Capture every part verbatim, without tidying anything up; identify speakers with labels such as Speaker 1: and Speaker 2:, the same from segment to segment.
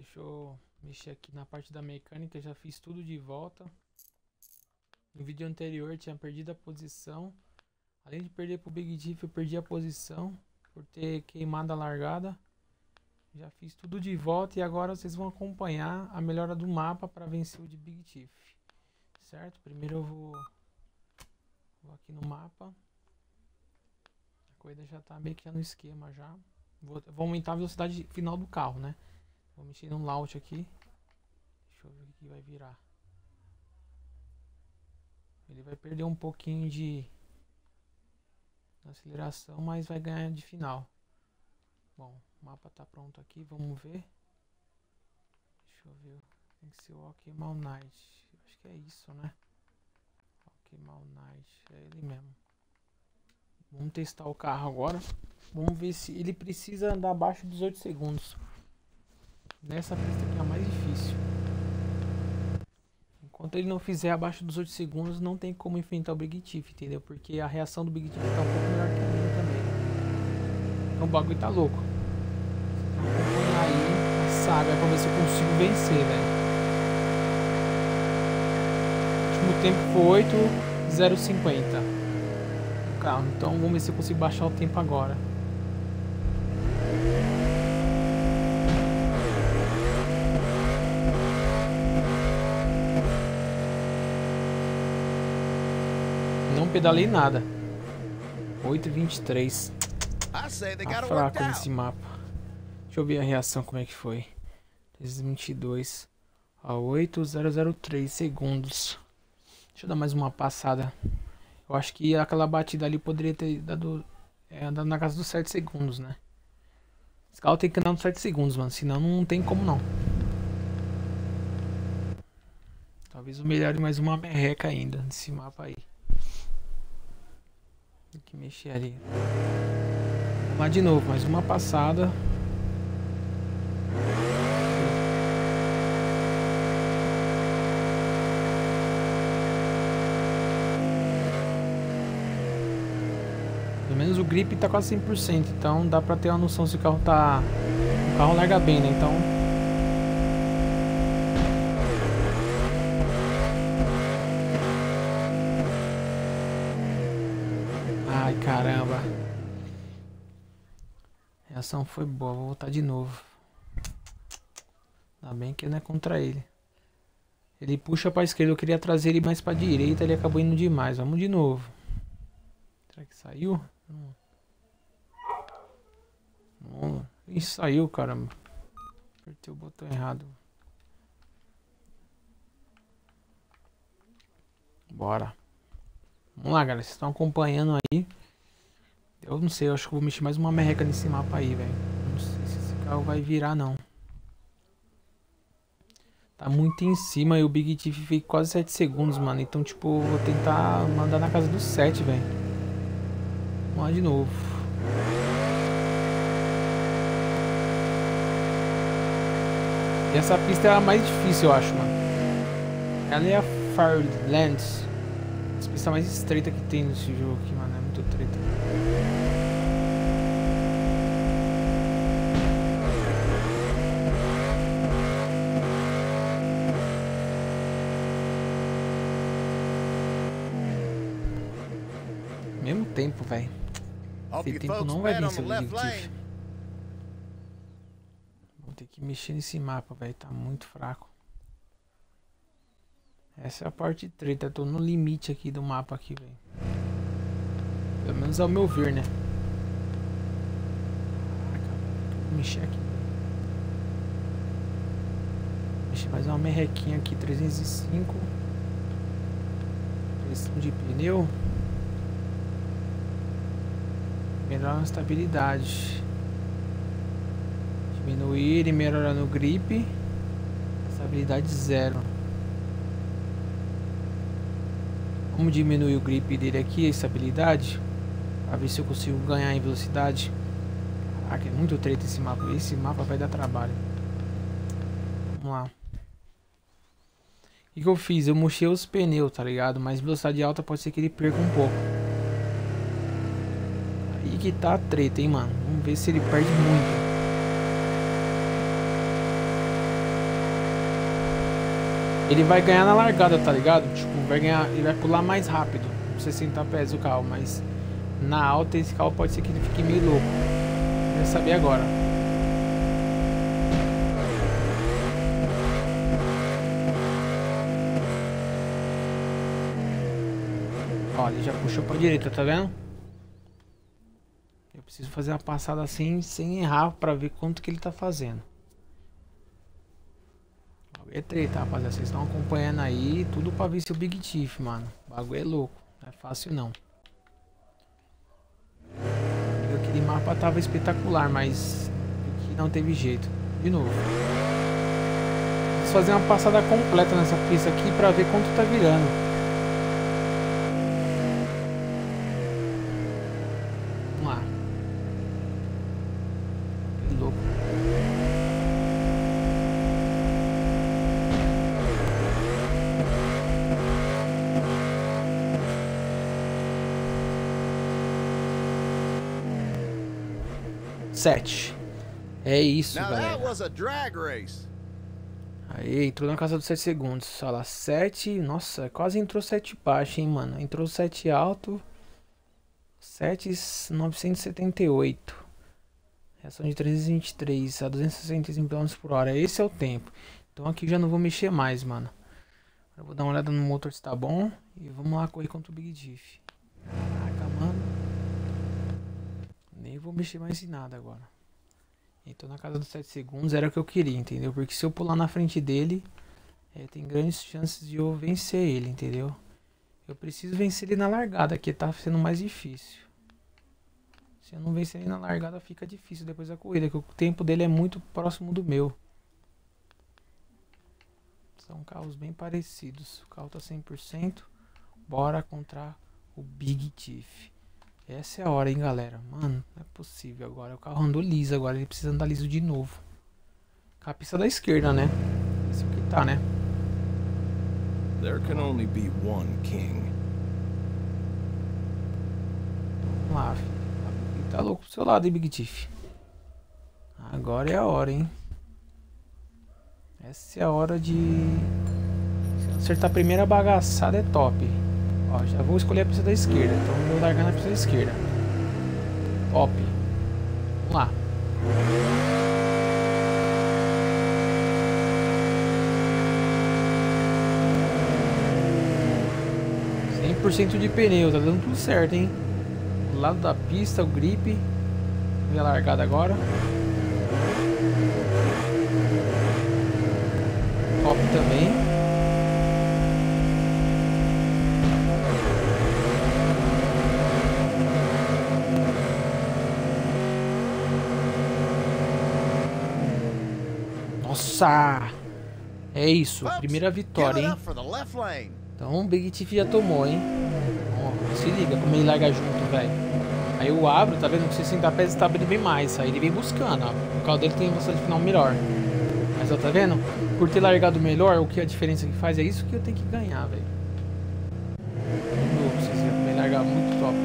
Speaker 1: Deixa eu mexer aqui na parte da mecânica. Já fiz tudo de volta. No vídeo anterior tinha perdido a posição. Além de perder pro Big Tiff, eu perdi a posição por ter queimado a largada. Já fiz tudo de volta e agora vocês vão acompanhar a melhora do mapa para vencer o de Big Tiff. Certo? Primeiro eu vou, vou aqui no mapa. A corrida já tá meio que no esquema já. Vou, vou aumentar a velocidade final do carro, né? Vou mexer no launch aqui. Deixa eu ver o que vai virar. Ele vai perder um pouquinho de aceleração, mas vai ganhar de final. Bom, o mapa tá pronto aqui, vamos ver. Deixa eu ver. Tem que ser o Alkemal Night. Acho que é isso, né? Alkemal Night. É ele mesmo. Vamos testar o carro agora. Vamos ver se ele precisa andar abaixo dos oito segundos. Nessa pista aqui é a mais difícil. Enquanto ele não fizer abaixo dos oito segundos, não tem como enfrentar o Big Tiff, entendeu? Porque a reação do Big Tiff tá um pouco melhor que a minha também. Então o bagulho tá louco. Vou acompanhar aí a saga pra ver se eu consigo vencer, velho. O último tempo foi oito zero cinquenta no carro. Então vamos ver se eu consigo baixar o tempo agora. Não pedalei nada. oito e vinte e três. Tá fraco nesse mapa. Deixa eu ver a reação como é que foi. três e vinte e dois a oito zero zero três segundos. Deixa eu dar mais uma passada. Eu acho que aquela batida ali poderia ter dado é, andando na casa dos sete segundos, né? Esse carro tem que andar nos sete segundos, mano. Senão não tem como não. Talvez eu melhore mais uma merreca ainda nesse mapa aí. Tem que mexer ali. Vamos lá de novo, mais uma passada. Pelo menos o grip tá quase cem por cento, então dá pra ter uma noção se o carro tá... O carro larga bem, né? Então... Ai, caramba. A reação foi boa, vou voltar de novo. Ainda bem que não é contra ele. Ele puxa pra esquerda, eu queria trazer ele mais pra direita, ele acabou indo demais. Vamos de novo. Será que saiu? Hum. Hum. Ih, saiu, caramba. Apertei o botão errado. Bora. Vamos lá, galera. Vocês estão acompanhando aí. Eu não sei, eu acho que vou mexer mais uma merreca nesse mapa aí, velho. Não sei se esse carro vai virar, não. Tá muito em cima e o Big Tiff fez quase sete segundos, mano. Então, tipo, vou tentar mandar na casa dos sete, velho. Vamos lá de novo. E essa pista é a mais difícil, eu acho, mano. Ela é a Firelands. Essa pista mais estreita que tem nesse jogo aqui, mano. É muito treta. Mesmo tempo, velho. Esse tempo não vai vencer o Big Tiff. Vou ter que mexer nesse mapa, velho. Tá muito fraco. Essa é a parte treta. Tô no limite aqui do mapa aqui, velho. Pelo menos ao meu ver, né? Caraca, vou mexer aqui. Mexer mais uma merrequinha aqui. trezentos e cinco. Pressão de pneu. Melhorar a estabilidade. Diminuir e melhorar no grip. Estabilidade zero. Vamos diminuir o grip dele aqui, a estabilidade. Pra ver se eu consigo ganhar em velocidade. Caraca, é muito treta esse mapa. Esse mapa vai dar trabalho. Vamos lá. O que, que eu fiz? Eu murchei os pneus, tá ligado? Mas velocidade alta pode ser que ele perca um pouco. Aí que tá a treta, hein, mano. Vamos ver se ele perde muito. Ele vai ganhar na largada, tá ligado? Tipo, vai ganhar, ele vai pular mais rápido, sessenta pés o carro, mas na alta esse carro pode ser que ele fique meio louco. Vai saber agora. Ó, ele já puxou pra direita, tá vendo? Eu preciso fazer uma passada assim, sem errar, pra ver quanto que ele tá fazendo. É treta, rapaziada. Vocês estão acompanhando aí, tudo pra ver se o Big Tiff, mano. O bagulho é louco, não é fácil não. Aquele mapa tava espetacular, mas aqui não teve jeito. De novo. Vou fazer uma passada completa nessa pista aqui pra ver quanto tá virando. Vamos lá. Que louco. Sete. É isso, galera. Aí, entrou na casa dos sete segundos. Olha lá, sete. Nossa, quase entrou sete baixo, hein, mano. Entrou sete alto. sete novecentos e setenta e oito. Reação de trezentos e vinte e três a duzentos e sessenta e cinco quilômetros por hora. Esse é o tempo. Então aqui já não vou mexer mais, mano. Eu vou dar uma olhada no motor se tá bom. E vamos lá correr contra o Big Tiff. Caraca, mano. Nem vou mexer mais em nada agora. Então na casa dos sete segundos era o que eu queria, entendeu? Porque se eu pular na frente dele, é, tem grandes chances de eu vencer ele, entendeu? Eu preciso vencer ele na largada, que tá sendo mais difícil. Se eu não vencer ele na largada, fica difícil depois da corrida, que o tempo dele é muito próximo do meu. São carros bem parecidos. O carro tá cem por cento. Bora contra o Big Tiff. Essa é a hora, hein, galera. Mano, não é possível agora. O carro andou liso agora. Ele precisa andar liso de novo. Com a pista da esquerda, né? Isso que tá, né?
Speaker 2: There can only be one king.
Speaker 1: Vamos lá, filho. Tá louco pro seu lado, hein, Big Tiff. Agora é a hora, hein? Essa é a hora de... Se acertar a primeira bagaçada é top. Ó, já vou escolher a pista da esquerda. Então vou largar na pista da esquerda. Top. Vamos lá. cem por cento de pneu, tá dando tudo certo, hein? Do lado da pista, o grip. Vou a largada agora. Top também. Nossa! É isso, primeira vitória, hein? Então o Big Tiff já tomou, hein? Ó, se liga como ele larga junto, velho. Aí eu abro, tá vendo? Com sessenta pés tá abrindo bem mais. Aí ele vem buscando, ó. O carro dele tem velocidade final melhor. Mas ó, tá vendo? Por ter largado melhor, o que a diferença que faz é isso que eu tenho que ganhar, velho. De novo, vocês viram como ele larga muito top.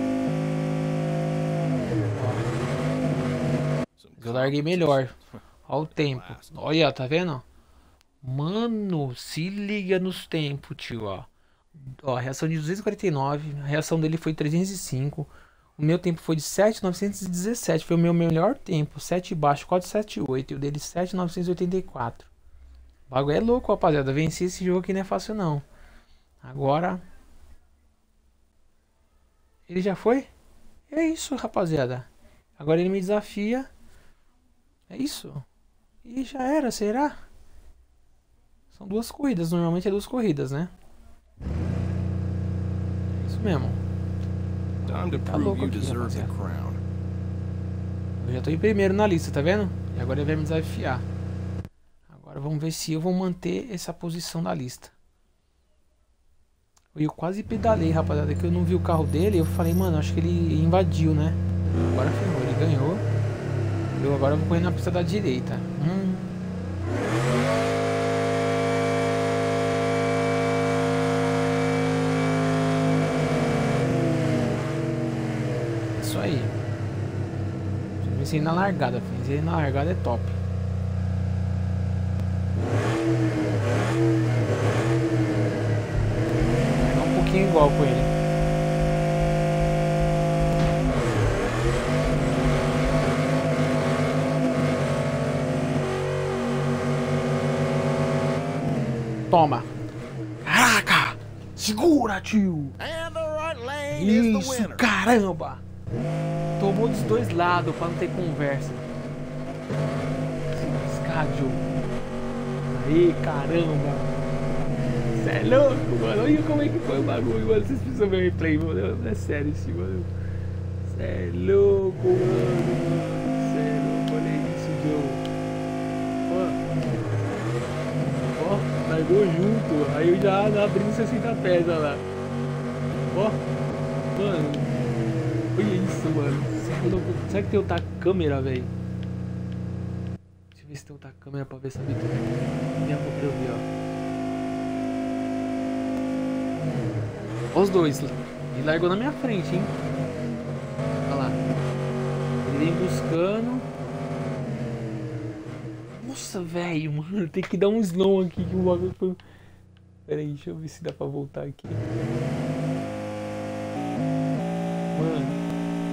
Speaker 1: Ó. Eu larguei melhor. Olha o tempo. Olha, tá vendo? Mano, se liga nos tempos, tio, ó. Ó, a reação de duzentos e quarenta e nove. A reação dele foi trezentos e cinco. O meu tempo foi de sete mil novecentos e dezessete. Foi o meu melhor tempo. sete baixo, quatro sete oito. E o dele sete mil novecentos e oitenta e quatro. O bagulho é louco, rapaziada. Vencer esse jogo aqui não é fácil, não. Agora... Ele já foi? É isso, rapaziada. Agora ele me desafia. É isso. E já era, será? São duas corridas, normalmente é duas corridas, né? É isso mesmo. Tá louco aqui, rapaziada. Eu já tô em primeiro na lista, tá vendo? E agora ele vai me desafiar. Agora vamos ver se eu vou manter essa posição da lista. Eu quase pedalei, rapaziada, que eu não vi o carro dele. Eu falei, mano, acho que ele invadiu, né? Agora ferrou, ele ganhou. Eu agora vou correr na pista da direita. Hum. Isso aí. Venci na largada. Venci na largada é top. igual com ele. Toma. Caraca! Segura, tio! Isso, caramba! Tomou dos dois lados pra não ter conversa. Escádio. Aí, caramba! Cê é louco, mano. Olha como é que foi o bagulho, mano. Vocês precisam ver o replay, mano. É sério isso, mano. Cê é louco, mano. Cê é louco, olha isso, Joe. Ó, ó, largou junto. Aí eu já abri nos sessenta pés, olha lá. Ó, mano. Olha isso, mano. Será que tem outra câmera, velho? Deixa eu ver se tem outra câmera pra ver essa vitória. Daqui a pouco eu vi, ó. Os dois. Ele largou na minha frente, hein? Olha lá. Ele vem buscando. Nossa, velho, mano. Tem que dar um slow aqui que o bagulho foi. Pera aí, deixa eu ver se dá pra voltar aqui. Mano.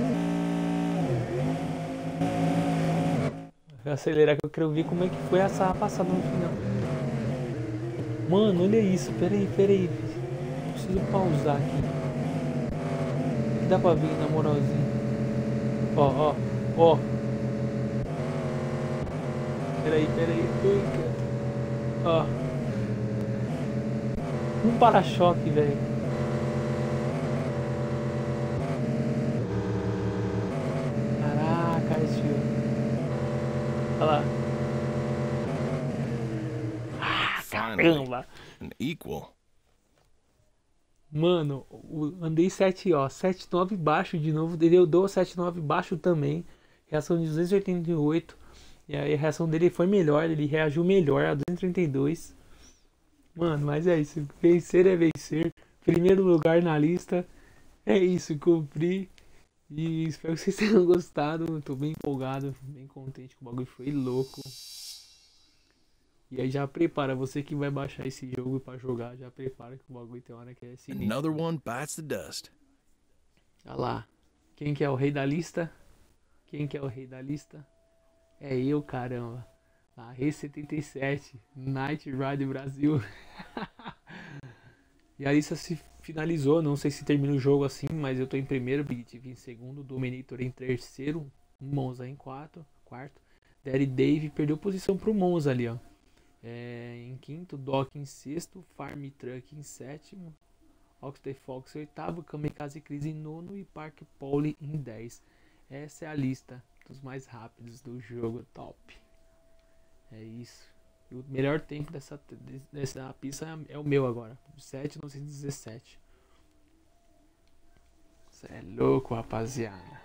Speaker 1: Vou acelerar que eu quero ver como é que foi essa passada no final. Mano, olha isso. Pera aí, pera aí. Preciso pausar aqui. Que dá pra ver na moralzinha. Ó, ó, ó. Peraí, peraí. Ó. Um para-choque, velho. Caraca, tio. Olha lá. Ah, caramba.
Speaker 2: An equal.
Speaker 1: Mano, andei sete, ó, sete nove baixo de novo, ele deu sete nove baixo também, reação de duzentos e oitenta e oito, e aí a reação dele foi melhor, ele reagiu melhor a duzentos e trinta e dois. Mano, mas é isso, vencer é vencer, primeiro lugar na lista, é isso, cumpri, e espero que vocês tenham gostado, tô bem empolgado, bem contente que o bagulho foi louco. E aí já prepara, você que vai baixar esse jogo pra jogar, já prepara que o bagulho tem hora que é sinistro.
Speaker 2: Another one bites the dust.
Speaker 1: Olha lá, quem que é o rei da lista? Quem que é o rei da lista? É eu, caramba. A Rei setenta e sete, Night Ride Brasil. E a lista se finalizou, não sei se termina o jogo assim, mas eu tô em primeiro, Big T V em segundo, Dominator em terceiro, Monza em quarto, quarto. Daddy Dave perdeu posição pro Monza ali, ó. É, em quinto, Doc em sexto, Farm Truck em sétimo, Oxley Fox em oitavo, Kamikaze Crise em nono e Park Pauli em dez. Essa é a lista dos mais rápidos do jogo top. É isso. E o melhor tempo dessa, dessa pista é o meu agora, sete mil novecentos e dezessete. Cê é louco, rapaziada.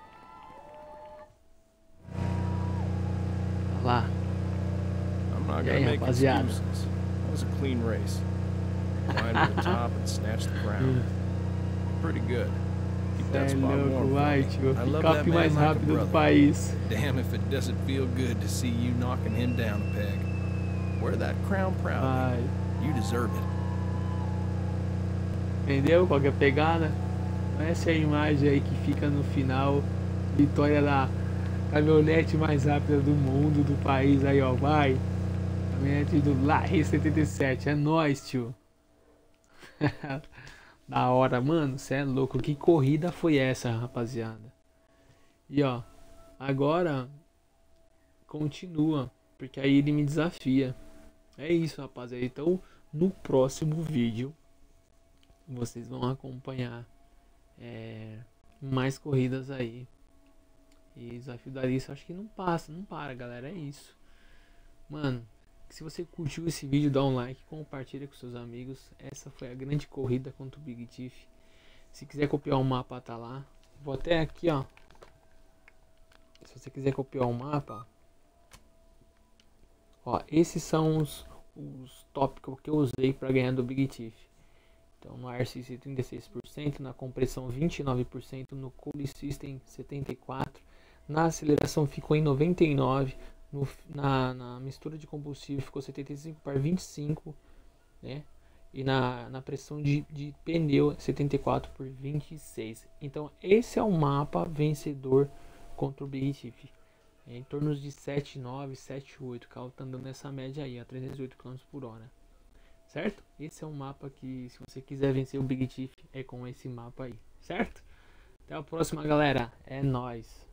Speaker 1: Olha lá.
Speaker 2: I'm not
Speaker 1: E
Speaker 2: gonna
Speaker 1: aí,
Speaker 2: make
Speaker 1: rapaziada?
Speaker 2: excuses. That was a clean race. Climbed to the top and snatched the crown. Pretty good. Keep
Speaker 1: Cê
Speaker 2: that
Speaker 1: é
Speaker 2: spot warm
Speaker 1: louco,
Speaker 2: for
Speaker 1: vai,
Speaker 2: me.
Speaker 1: tio.
Speaker 2: I love
Speaker 1: Pick-up
Speaker 2: that man
Speaker 1: mais
Speaker 2: like a
Speaker 1: rápido do
Speaker 2: brother.
Speaker 1: país.
Speaker 2: Damn if it doesn't feel good to see you knocking him down a peg. Wear that crown proudly.
Speaker 1: Vai.
Speaker 2: You deserve it.
Speaker 1: Entendeu? Qual que é a pegada? Essa é a imagem aí que fica no final. Vitória da caminhonete mais rápida do mundo, do país aí, ó. Vai. Caminhonete do Larry setenta e sete. É nóis, tio. Da hora, mano. Cê é louco. Que corrida foi essa, rapaziada? E ó, agora continua. Porque aí ele me desafia. É isso, rapaziada. Então, no próximo vídeo vocês vão acompanhar é, mais corridas aí. E desafio da lista, acho que não passa, não para, galera. É isso. Mano, se você curtiu esse vídeo, dá um like, compartilha com seus amigos. Essa foi a grande corrida contra o Big Tiff. Se quiser copiar o mapa, tá lá. Vou até aqui, ó. Se você quiser copiar o mapa, ó, esses são os, os tópicos que eu usei para ganhar do Big Tiff. Então no R C C trinta e seis por cento, na compressão vinte e nove por cento, no Cooling System setenta e quatro por cento, na aceleração ficou em noventa e nove por cento, no, na, na mistura de combustível ficou setenta e cinco para vinte e cinco por cento, né? E na, na pressão de, de pneu setenta e quatro por vinte e seis. Então esse é o mapa vencedor contra o Big Chief. É em torno de sete nove, sete oito. O carro tá andando nessa média aí, a trezentos e oito quilômetros por hora. Certo? Esse é um mapa que, se você quiser vencer o Big Chief, é com esse mapa aí. Certo? Até a próxima, galera. É nóis.